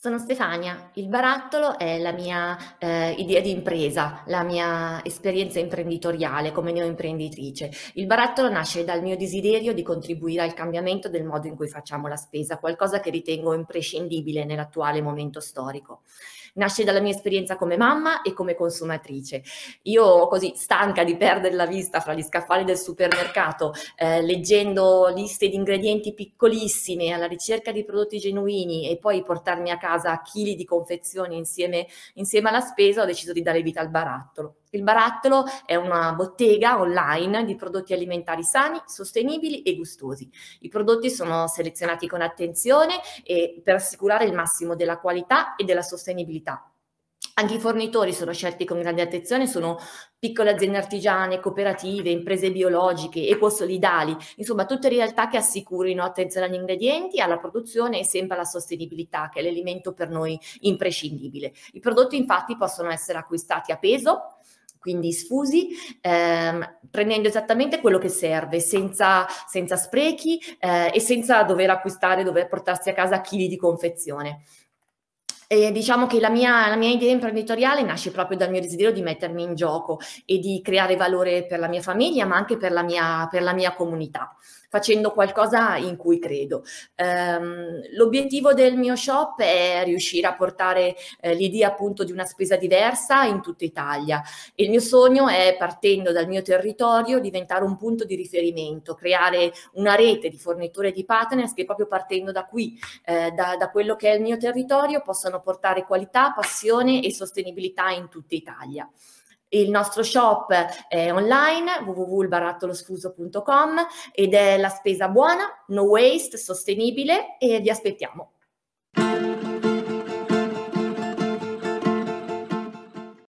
Sono Stefania, il barattolo è la mia idea di impresa, la mia esperienza imprenditoriale come neoimprenditrice. Il barattolo nasce dal mio desiderio di contribuire al cambiamento del modo in cui facciamo la spesa, qualcosa che ritengo imprescindibile nell'attuale momento storico. Nasce dalla mia esperienza come mamma e come consumatrice. Io, così stanca di perdere la vista fra gli scaffali del supermercato, leggendo liste di ingredienti piccolissime alla ricerca di prodotti genuini e poi portarmi a casa chili di confezioni insieme alla spesa, ho deciso di dare vita al barattolo. Il barattolo è una bottega online di prodotti alimentari sani, sostenibili e gustosi. I prodotti sono selezionati con attenzione e per assicurare il massimo della qualità e della sostenibilità. Anche i fornitori sono scelti con grande attenzione, sono piccole aziende artigiane, cooperative, imprese biologiche, ecosolidali, insomma tutte realtà che assicurino attenzione agli ingredienti, alla produzione e sempre alla sostenibilità, che è l'elemento per noi imprescindibile. I prodotti infatti possono essere acquistati a peso, quindi sfusi, prendendo esattamente quello che serve, senza sprechi e senza dover portarsi a casa chili di confezione. E diciamo che la mia idea imprenditoriale nasce proprio dal mio desiderio di mettermi in gioco e di creare valore per la mia famiglia, ma anche per la mia comunità, facendo qualcosa in cui credo. L'obiettivo del mio shop è riuscire a portare l'idea appunto di una spesa diversa in tutta Italia. Il mio sogno è, partendo dal mio territorio, diventare un punto di riferimento, creare una rete di fornitori e di partners che proprio partendo da qui da quello che è il mio territorio possano portare qualità, passione e sostenibilità in tutta Italia. Il nostro shop è online www.ilbarattolosfuso.com ed è la spesa buona, no waste, sostenibile e vi aspettiamo.